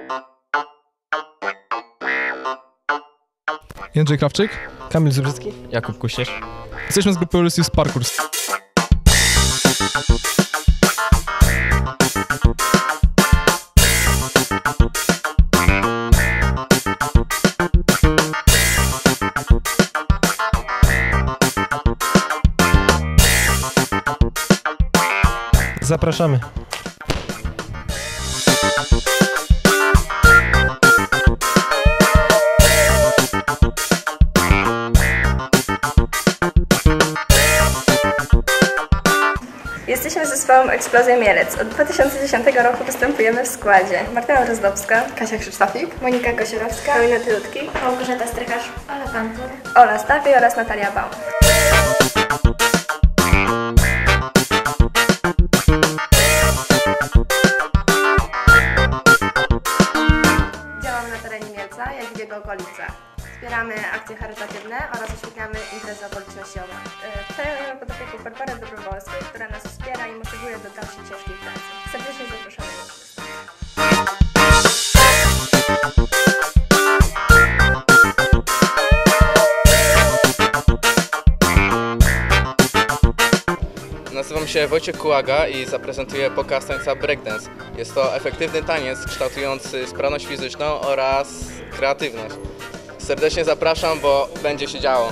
Jędrzej Krawczyk, Kamil Zubrzycki, Jakub Kuśnierz. jesteśmy z grupy Ulysses Parkour. zapraszamy. Jesteśmy zespołem Eksplozja Mielec. Od 2010 roku występujemy w składzie Martyna Rozdowska, Kasia Krzysztofik, Monika Gosiorowska, Karolina Tylutki, Małgorzata Strycharz, Ola Pantur, Ola Stawiej oraz Natalia Bał. Działamy na terenie Mielca, jak i w jego okolicach. Wspieramy akcje charytatywne oraz oświetlamy imprezy okolicznościowe. Pracujemy pod opieką Korporacji Dobrowolskiej, która nas wspiera i motywuje do dalszej ciężkiej pracy. Serdecznie zapraszamy do wszystkich. Nazywam się Wojciech Kułaga i zaprezentuję pokaz tańca breakdance. Jest to efektywny taniec kształtujący sprawność fizyczną oraz kreatywność. Serdecznie zapraszam, bo będzie się działo.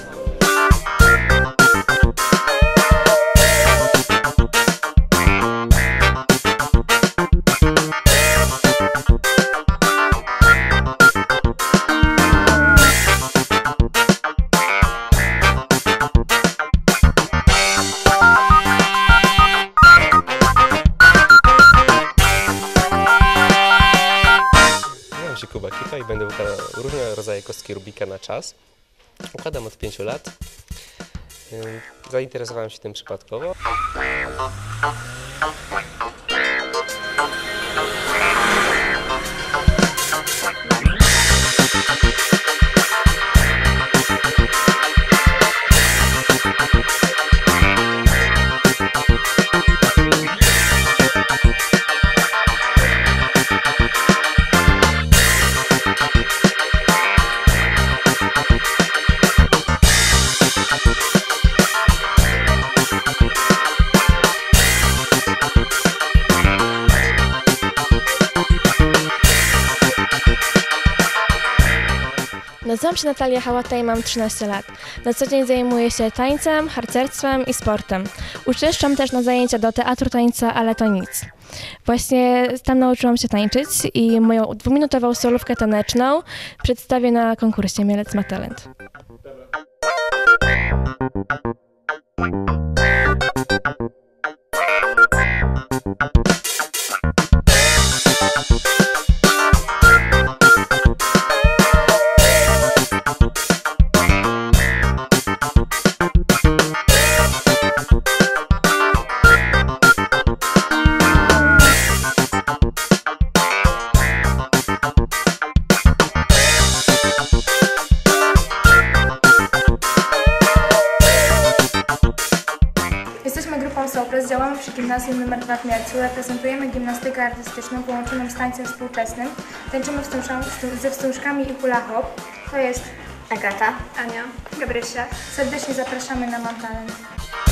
Nazywam się Kuba Kita i będę układał różne rodzaje kostki Rubika na czas. Układam od 5 lat. Zainteresowałem się tym przypadkowo. Nazywam się Natalia Hałata i mam 13 lat. Na co dzień zajmuję się tańcem, harcerstwem i sportem. Uczęszczam też na zajęcia do teatru tańca, ale to nic. Właśnie tam nauczyłam się tańczyć i moją 2-minutową solówkę taneczną przedstawię na konkursie Mielec ma talent. Jesteśmy grupą Sopres, działamy przy gimnazjum nr 2 w Mielcu, reprezentujemy gimnastykę artystyczną połączoną z tańcem współczesnym. Tańczymy ze wstążkami i hula hop. To jest Agata, Ania, Gabrysia. Serdecznie zapraszamy na Mam Talent.